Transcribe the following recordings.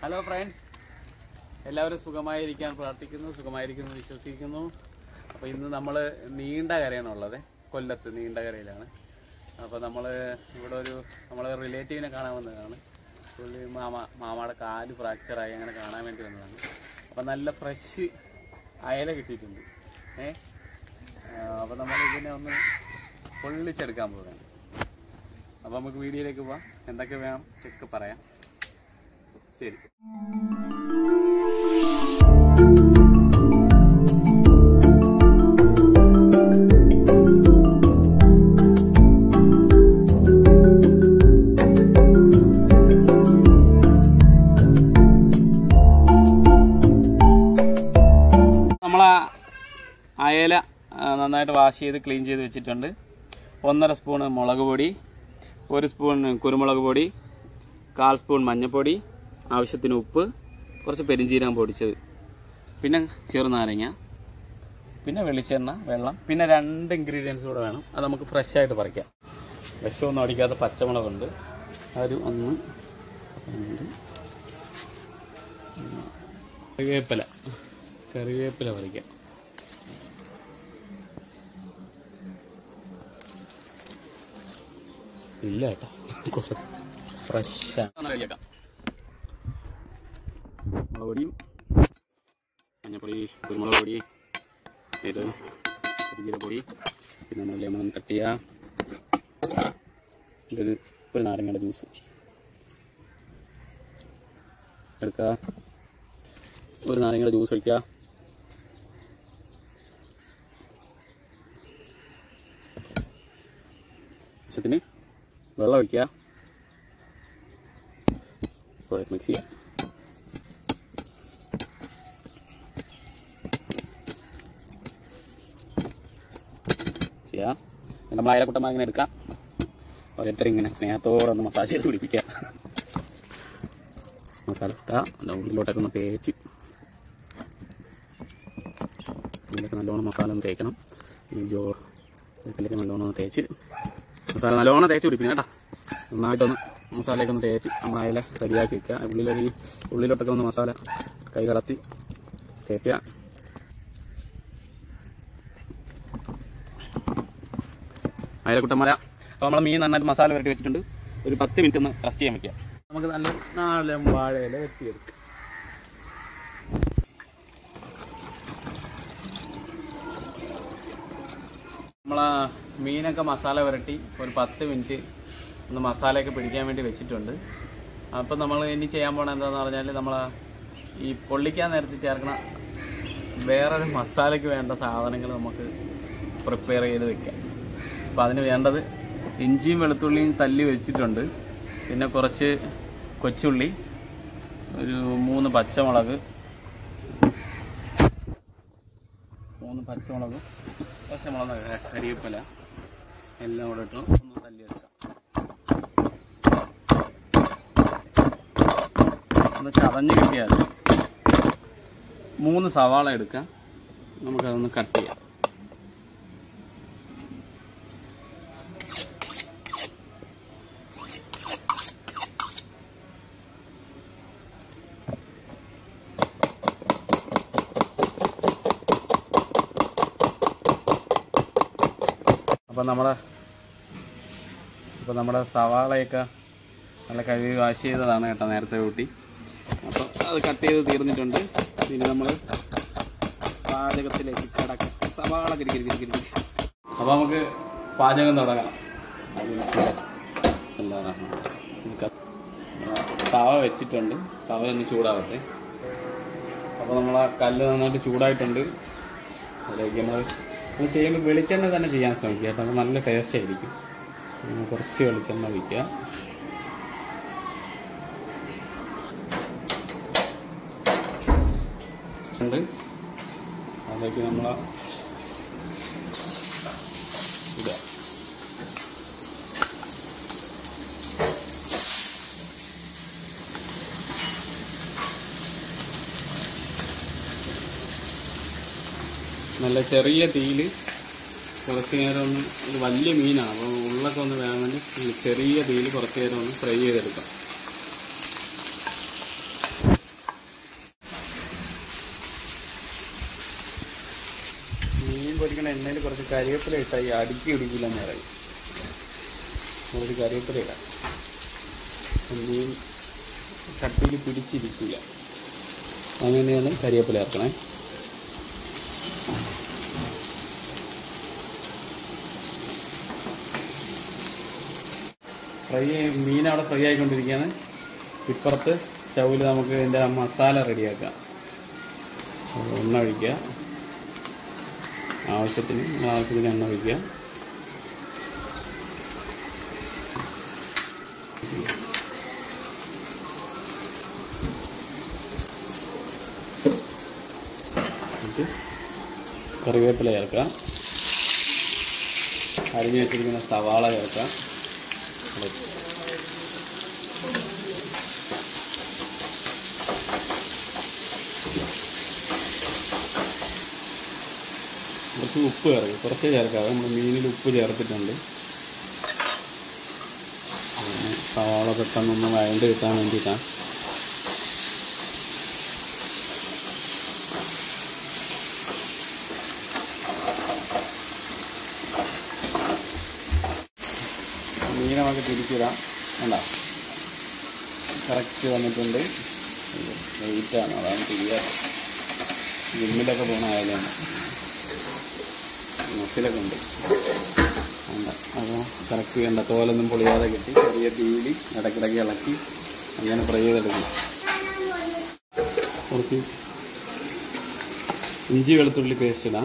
Hello friends, എല്ലാവരും സുഖമായിരിക്കാൻ പ്രാർത്ഥിക്കുന്നു, സുഖമായിരിക്കുന്നു വിശ്വസിക്കുന്നു. അപ്പോൾ ഇന്ന് നമ്മൾ നീണ്ടകരയാണുള്ളത്, കൊല്ലത്ത് നീണ്ടകരയിലാണ്. അപ്പോൾ നമ്മൾ ഇവിടെ നമ്മളെ റിലേറ്റീവിനെ കാണാൻ വന്നതാണ്. പുള്ളി മാമയുടെ കാല് ഫ്രാക്ചറായി, അങ്ങനെ കാണാൻ വേണ്ടി വന്നതാണ്. അപ്പോൾ നല്ല ഫ്രഷ് അയല കിട്ടിയിട്ടുണ്ട്. അപ്പോൾ നമ്മൾ ഇതിനെ ഒന്ന് പൊള്ളിച്ചെടുക്കാൻ പോവുകയാണ്. അപ്പോൾ നമുക്ക് വീഡിയോയിലേക്ക് പോവാം. എന്തൊക്കെ വേണം ചെക്ക് പറയാം. ശരി. നമ്മളാ അയല നന്നായിട്ട് വാഷ് ചെയ്ത് ക്ലീൻ ചെയ്ത് വെച്ചിട്ടുണ്ട്. 1.5 സ്പൂൺ മുളക് പൊടി, 1 സ്പൂൺ കുരുമുളക് പൊടി, 1/4 സ്പൂൺ മഞ്ഞൾപ്പൊടി, ആവശ്യത്തിന് ഉപ്പ്, കുറച്ച് പെരിഞ്ചീരകം പൊടിച്ചത്, പിന്നെ ചെറുനാരങ്ങ, പിന്നെ വെളിച്ചെണ്ണ, വെള്ളം, പിന്നെ 2 ഇൻഗ്രീഡിയൻസ് കൂടെ വേണം. അത് നമുക്ക് ഫ്രഷ് ആയിട്ട് പറിക്കാം. വിഷമൊന്നും അടിക്കാത്ത പച്ചമുളകുണ്ട്, അത് 1, കറിവേപ്പില പറിക്കാം. ഇല്ല കേട്ടോ, കുറച്ച് ഫ്രഷാണ്. റെഡിയാക്കാം. മുളക് പൊടിയും മഞ്ഞപ്പൊടി, കുരുമുളക് പൊടി, പെരിഞ്ചീരകപ്പൊടി, പിന്നെ ലെമൺ കട്ട് ചെയ്യുക. ഒരു നാരങ്ങയുടെ ജ്യൂസ് എടുക്കുക, ഒരു നാരങ്ങയുടെ ജ്യൂസ് ഒഴിക്കുക. ആവശ്യത്തിന് വെള്ളം ഒഴിക്കുക, മിക്സ് ചെയ്യുക. നമ്മൾ അയലക്കുട്ടന്മാർ ഇങ്ങനെ എടുക്കാം, ഓരോരുത്തർ ഇങ്ങനെ സ്നേഹത്തോടെ ഒന്ന് മസാജ് ചെയ്ത് പിടിപ്പിക്കുക. മസാല ഇട്ടാൽ അതിൻ്റെ ഉള്ളിലോട്ടൊക്കെ ഒന്ന് തേച്ച്, ഇതിലൊക്കെ നല്ലോണം മസാല ഒന്ന് തേക്കണം. ഇതിലേക്ക് നല്ലോണം ഒന്ന് തേച്ച്, മസാല നല്ലോണം തേച്ച് പിടിപ്പിക്കണം കേട്ടോ. നന്നായിട്ടൊന്ന് മസാലയൊക്കെ ഒന്ന് തേച്ച് നമ്മൾ അയല റെഡിയാക്കി വയ്ക്കുക. ഉള്ളിലോട്ടൊക്കെ ഒന്ന് മസാല കൈ കടത്തി തേക്കുക. അയലക്കുട്ടന്മാര. അപ്പോൾ നമ്മൾ മീൻ നന്നായിട്ട് മസാല വരട്ടി വെച്ചിട്ടുണ്ട്. ഒരു 10 മിനിറ്റ് ഒന്ന് റെസ്റ്റ് ചെയ്യാൻ വയ്ക്കുക. നമുക്ക് നല്ല നാടൻ വാഴയില വെട്ടിയെടുക്കാം. നമ്മളാ മീനൊക്കെ മസാല വരട്ടി ഒരു 10 മിനിറ്റ് ഒന്ന് മസാലയൊക്കെ പിടിക്കാൻ വേണ്ടി വെച്ചിട്ടുണ്ട്. അപ്പം നമ്മൾ ഇനി ചെയ്യാൻ പോകണത് എന്താണെന്ന് പറഞ്ഞാൽ, നമ്മൾ ഈ പൊള്ളിക്കാൻ നേരത്ത് ചേർക്കണ വേറൊരു മസാലയ്ക്ക് വേണ്ട സാധനങ്ങൾ നമുക്ക് പ്രിപ്പയർ ചെയ്ത് വെക്കാം. അപ്പോൾ അതിന് വേണ്ടത് ഇഞ്ചിയും വെളുത്തുള്ളിയും തല്ലി വെച്ചിട്ടുണ്ട്, പിന്നെ കുറച്ച് കൊച്ചുള്ളി, ഒരു 3 പച്ചമുളക്, പച്ചമുളക്, കരിവേപ്പില എല്ലാം കൂടെ ഇട്ട് ഒന്ന് തല്ലിയെടുക്കാം. ഒന്ന് ചതഞ്ഞ് കിട്ടിയാൽ 3 സവാള എടുക്കാം. നമുക്കതൊന്ന് കട്ട് ചെയ്യാം. അപ്പോൾ നമ്മുടെ സവാളയൊക്കെ നല്ല കഴുകി വാഷ് ചെയ്തതാണ് കേട്ടോ, നേരത്തെ കൂട്ടി. അപ്പോൾ അത് കട്ട് ചെയ്ത് തീർന്നിട്ടുണ്ട്. പിന്നെ നമ്മൾ പാചകത്തിലേക്ക് കിടക്കാം. സവാള കിരിക്കിരി. അപ്പോൾ നമുക്ക് പാചകം തുടങ്ങാം. തവ വെച്ചിട്ടുണ്ട്, തവ ഒന്ന് ചൂടാവട്ടെ. അപ്പോൾ നമ്മൾ ആ കല്ല് നന്നായിട്ട് ചൂടായിട്ടുണ്ട്. അതിലേക്ക് നമ്മൾ ചെയ്യുമ്പോൾ വെളിച്ചെണ്ണ തന്നെ ചെയ്യാൻ ശ്രമിക്കുക കേട്ടോ, അപ്പോൾ നല്ല ടേസ്റ്റ് ആയിരിക്കും. കുറച്ച് വെളിച്ചെണ്ണ ഒഴിക്കുക. അതിലേക്ക് നമ്മൾ ഇടുക. നല്ല ചെറിയ തീയിൽ കുറച്ച് നേരം ഒന്ന്, ഇത് വലിയ മീനാണ്, അപ്പോൾ ഉള്ളൊക്കെ ഒന്ന് വേകാൻ വേണ്ടി ചെറിയ തീയിൽ കുറച്ച് നേരം ഒന്ന് ഫ്രൈ ചെയ്തെടുക്കാം. പൊരിക്കണ എണ്ണയിൽ കുറച്ച് കരിവേപ്പില ഇട്ടാൽ ഈ അടുക്കി ഇടിക്കില്ല എന്ന് പറയും. കുറച്ച് കരിവേപ്പില ഇടാം. മീൻ ചട്ടിയിൽ പിടിച്ചിരിക്കില്ല. അങ്ങനെയാണ് കരിവേപ്പില ചേർക്കണേ. മീൻ അവിടെ ഫ്രൈ ആയിക്കൊണ്ടിരിക്കുകയാണ്. ഇപ്പുറത്ത് സ്റ്റൗവിൽ നമുക്ക് ഇതിൻ്റെ മസാല റെഡിയാക്കാം. എണ്ണ ഒഴിക്കുക, ആവശ്യത്തിന് എണ്ണ ഒഴിക്കുക. കറിവേപ്പില ചേർക്കാം, അരിഞ്ഞു വെച്ചിരിക്കുന്ന സവാള ചേർക്കാം. കുറച്ച് ഉപ്പ് ചേർക്കും, കുറച്ച് ചേർക്കാം. നമ്മൾ മീനിൽ ഉപ്പ് ചേർത്തിട്ടുണ്ട്. സവാള പെട്ടെന്നൊന്ന് വഴണ്ട് കിട്ടാൻ വേണ്ടിയിട്ടാണ്. മീൻ നമുക്ക് തിരിച്ചിടാം. വേണ്ട, കറക്റ്റ് വന്നിട്ടുണ്ട്. വെയിറ്റാണ്, അതാണ് ചെയ്യാറ്. ജിമ്മിലൊക്കെ പോകണ ആയാലും മസിലൊക്കെ ഉണ്ട്. വേണ്ട, അപ്പോൾ കറക്റ്റ് വേണ്ട. തോലൊന്നും പൊളിയാതെ കിട്ടി. ചെറിയ തീയിൽ ഇടയ്ക്കിടയ്ക്ക് ഇളക്കി അങ്ങനെ ഫ്രൈ ചെയ്തെടുക്കും. കുറച്ച് ഇഞ്ചി വെളുത്തുള്ളി പേസ്റ്റ് ഇടാം.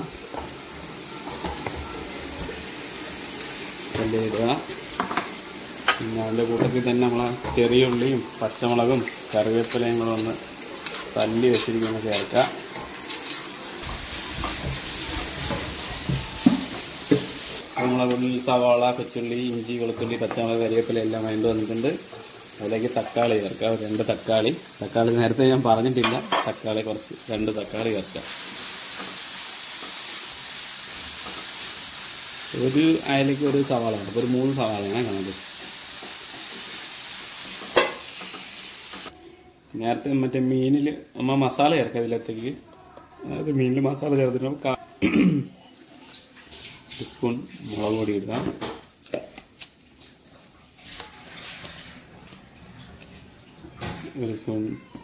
ഇടുക. പിന്നെ അതിൻ്റെ കൂട്ടത്തിൽ തന്നെ നമ്മളെ ചെറിയ ഉള്ളിയും പച്ചമുളകും കറിവേപ്പിലയും കൂടെ ഒന്ന് തല്ലി വെച്ചിരിക്കുന്ന ചേർക്കുക. നമ്മളെ ഉള്ളി, സവാള, കൊച്ചുള്ളി, ഇഞ്ചി, വെളുത്തുള്ളി, പച്ചമുളക്, കരിവേപ്പില എല്ലാം വേണ്ടി വന്നിട്ടുണ്ട്. അതിലേക്ക് തക്കാളി ചേർക്കുക. 2 തക്കാളി. നേരത്തെ ഞാൻ പറഞ്ഞിട്ടില്ല. തക്കാളി കുറച്ച് 2 തക്കാളി ചേർക്കുക. ഒരു അയലേക്ക് ഒരു സവാള ഉണ്ട്. അപ്പോൾ ഒരു 3 സവാളയാണ് കാണുന്നത്. നേരത്തെ മറ്റേ മീനിൽ നമ്മൾ മസാല ചേർക്കുക. ഇതിലത്തേക്ക് അതായത് മീനിൽ മസാല ചേർത്തിട്ട് 1 സ്പൂൺ മുളക് പൊടി ഇടുക. ഒരു സ്പൂൺ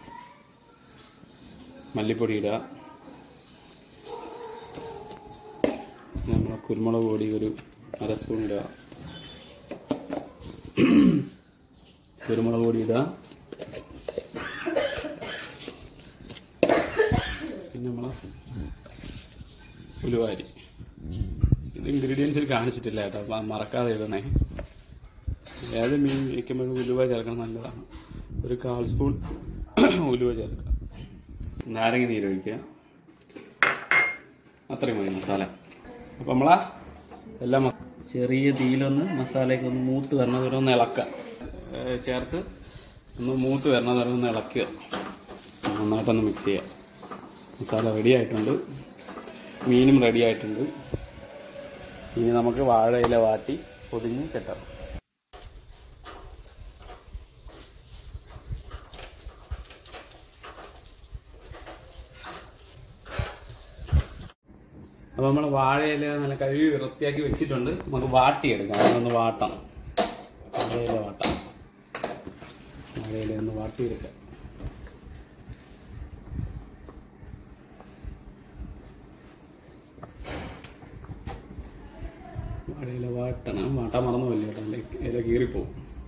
മല്ലിപ്പൊടി ഇടുക. നമ്മൾ കുരുമുളക് പൊടി ഒരു 1/2 സ്പൂൺ ഇടുക. കുരുമുളക് പൊടി ഇടുക. പിന്നെ നമ്മൾ ഉലുവാരി. ഇത് ഇൻഗ്രീഡിയൻസിൽ കാണിച്ചിട്ടില്ല കേട്ടോ, അപ്പം മറക്കാതെ ഇടണേ. ഏത് മീൻ വയ്ക്കുമ്പോഴും ഉലുവ ചേർക്കണം, നല്ലതാണ്. ഒരു 1/4 സ്പൂൺ ഉലുവ ചേർക്കുക. നാരങ്ങ നീരൊഴിക്കുക. അത്രയും മതി മസാല. അപ്പം നമ്മളാ എല്ലാം ചെറിയ തീയിലൊന്ന് മസാലയൊക്കെ ഒന്ന് മൂത്ത് വരണത് വരെ ഒന്ന് ഇളക്കുക. ചേർത്ത് ഒന്ന് മൂത്ത് വരണത് വരെ ഒന്ന് ഇളക്കുക. നന്നായിട്ടൊന്ന് മിക്സ് ചെയ്യുക. മസാല റെഡി ആയിട്ടുണ്ട്. മീനും റെഡി ആയിട്ടുണ്ട്. ഇനി നമുക്ക് വാഴയില വാട്ടി പൊതിഞ്ഞ് കെട്ടാം. അപ്പോൾ നമ്മൾ വാഴയില നല്ല കഴുകി വൃത്തിയാക്കി വെച്ചിട്ടുണ്ട്. നമുക്ക് വാട്ടിയെടുക്കാം. അതൊന്ന് വാട്ടണം. വാഴയില വാട്ടാം. വാഴയില ഒന്ന് വാട്ടിയെടുക്കാം. വാഴയില വാട്ടണം. വാട്ടാൻ മറന്നു പോയില്ല കേട്ടോ, ഇല കീറിപ്പോവും.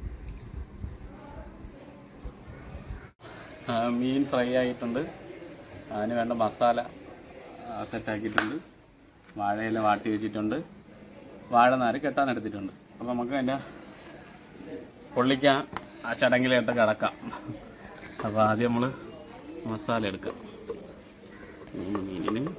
മീൻ ഫ്രൈ ആയിട്ടുണ്ട്. അതിന് വേണ്ട മസാല സെറ്റാക്കിയിട്ടുണ്ട്. വാഴയില വാട്ടി വെച്ചിട്ടുണ്ട്. വാഴനാര് കെട്ടാനെടുത്തിട്ടുണ്ട്. അപ്പോൾ നമുക്ക് അതിൻ്റെ പൊള്ളിക്കാൻ ആ ചടങ്ങിലായിട്ട് കിടക്കാം. അപ്പോൾ ആദ്യം നമ്മൾ മസാല എടുക്കാം. മീനിന്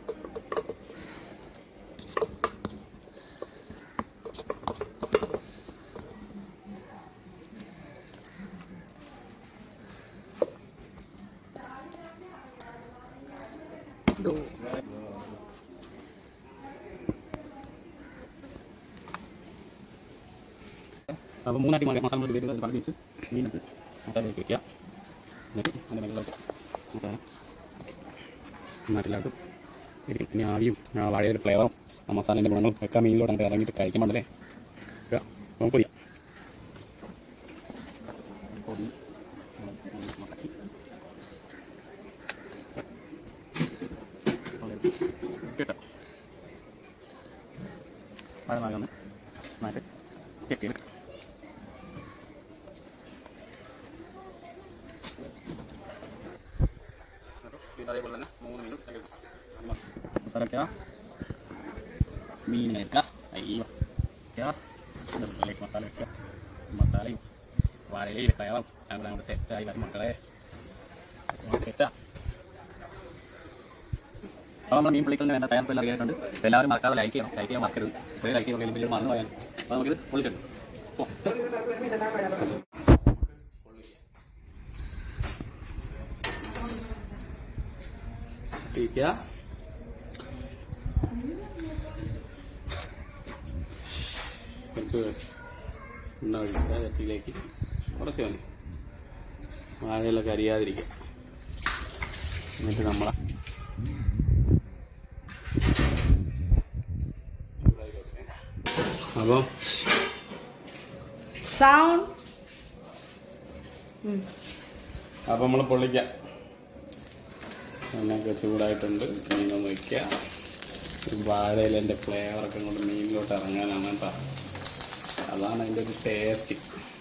അപ്പോൾ 3 ആക്കി മസാല പറഞ്ഞു വെച്ച് മീനത്ത് മസാലയൊക്കെ വയ്ക്കുക. എന്നിട്ട് അതിൻ്റെ മേളിലോട്ട് മസാല നാട്ടിലാക്കും. ഇനി ആവിയും വാഴയുടെ ഫ്ലേവറും ആ മസാലേൻ്റെ ഗുണങ്ങളും ഒക്കെ മീനിലോട്ട് അങ്ങോട്ട് ഇറങ്ങിയിട്ട് കഴിക്കുമ്പോഴല്ലേ നമുക്ക് പൊടിയാം. കേട്ടോ മഴ നാഗന്ന് നാട്ട് കെട്ടിയത് അതേപോലെ തന്നെ 3 മിനിറ്റ് മസാല വയ്ക്കുക, മീൻ വയ്ക്കുക, അയ്യോ വയ്ക്കുക, മസാല വയ്ക്കുക, മസാലയും വാഴയില കയറും ഞങ്ങൾ അങ്ങോട്ട് സെറ്റായി വരും മക്കളെ. സെറ്റാ അപ്പോൾ നമ്മൾ മീൻ പൊള്ളിക്കലിന് വേണ്ട തയ്യാറെടുപ്പ് എല്ലാം അറിയാറുണ്ട്. എല്ലാവരും മറക്കാതെ ലൈക്ക് ചെയ്യാൻ മറക്കരുത്. ഇത്രയും ലൈക്ക് ചെയ്യുമ്പോൾ വീഡിയോ മറന്നു പോയാൽ അപ്പോൾ നമുക്കിത് പൊള്ളിച്ചിട്ട് കുറച്ച് എണ്ണ ഒഴിക്കുക ചട്ടിയിലേക്ക്, കുറച്ച് മതി, വാഴയിലൊക്കെ അരിയാതിരിക്കുക. എന്നിട്ട് നമ്മൾ അപ്പോൾ നമ്മൾ പൊള്ളിക്കാം. എണ്ണയൊക്കെ ചൂടായിട്ടുണ്ട്. മീനൊന്ന് വയ്ക്കുക. വാഴയിലേൻ്റെ ഫ്ലേവറൊക്കെ കൊണ്ട് മീനിലോട്ട് ഇറങ്ങാനാണ് കേട്ടോ. അതാണ് അതിൻ്റെ ഒരു ടേസ്റ്റ്.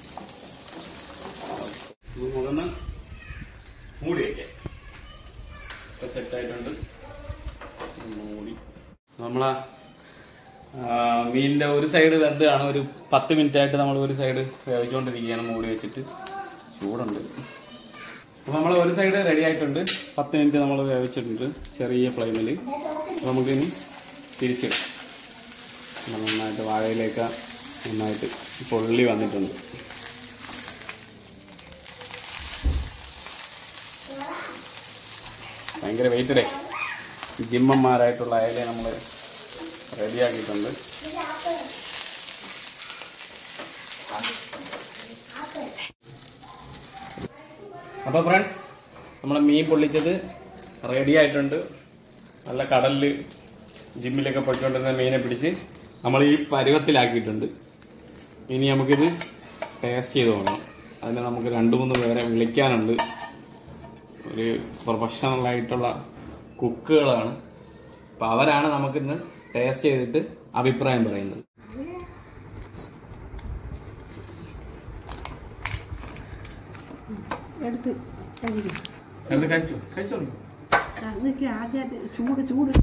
മുതന്ന് മൂടി വയ്ക്കാം. ഇപ്പം സെറ്റായിട്ടുണ്ട്. മൂടി നമ്മളാ മീനിൻ്റെ ഒരു സൈഡ് വെന്താണ്. ഒരു 10 മിനിറ്റായിട്ട് നമ്മൾ ഒരു സൈഡ് വേവിച്ചുകൊണ്ടിരിക്കുകയാണ് മൂടി വെച്ചിട്ട്. ചൂടുണ്ട്. അപ്പോൾ നമ്മൾ ഒരു സൈഡ് റെഡി ആയിട്ടുണ്ട്. 10 മിനിറ്റ് നമ്മൾ വേവിച്ചിട്ടുണ്ട് ചെറിയ ഫ്ലെയിമിൽ. നമുക്കിനി തിരിച്ചിടാം. നന്നായിട്ട് വാഴയിലേക്ക് നന്നായിട്ട് പൊള്ളി വന്നിട്ടുണ്ട്. ഭയങ്കര വെയിറ്റഡേ ജിമ്മന്മാരായിട്ടുള്ള അയലെ നമ്മൾ റെഡിയാക്കിയിട്ടുണ്ട്. അപ്പോൾ ഫ്രണ്ട്സ്, നമ്മൾ മീൻ പൊള്ളിച്ചത് റെഡി ആയിട്ടുണ്ട്. നല്ല കടലിൽ ജിമ്മിലൊക്കെ പൊയ്ക്കൊണ്ടിരുന്ന മീനെ പിടിച്ച് നമ്മൾ ഈ പരുവത്തിലാക്കിയിട്ടുണ്ട്. ഇനി നമുക്കിത് ടേസ്റ്റ് ചെയ്ത് നോക്കണം. അതിന് നമുക്ക് 2-3 പേരെ വിളിക്കാനുണ്ട്. ഒരു പ്രൊഫഷണലായിട്ടുള്ള കുക്കുകളാണ്. അപ്പം അവരാണ് നമുക്കിന്ന് ടേസ്റ്റ് ചെയ്തിട്ട് അഭിപ്രായം പറയുന്നത്. കഴിച്ചോളൂ. ചൂട് ചൂട്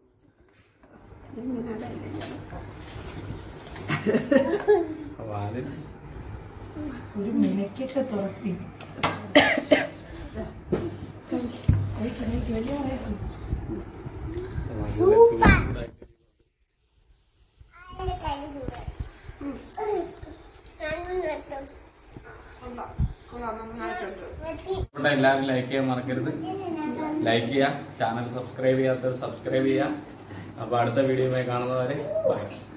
ഒരു മിനിക്കൊക്കെ തുറത്തി എല്ലാവരും ലൈക്ക് ചെയ്യാൻ മറക്കരുത്. ലൈക്ക് ചെയ്യുക, ചാനൽ സബ്സ്ക്രൈബ് ചെയ്യാത്തവർ സബ്സ്ക്രൈബ് ചെയ്യുക. അപ്പോൾ അടുത്ത വീഡിയോയുമായി കാണുന്നവരെ ബൈ.